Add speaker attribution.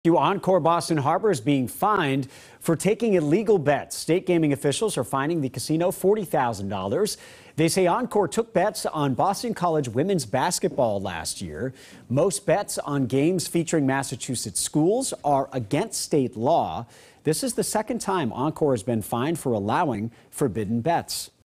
Speaker 1: Encore Boston Harbor is being fined for taking illegal bets. State gaming officials are fining the casino $40,000. They say Encore took bets on Boston College women's basketball last year. Most bets on games featuring Massachusetts schools are against state law. This is the second time Encore has been fined for allowing forbidden bets.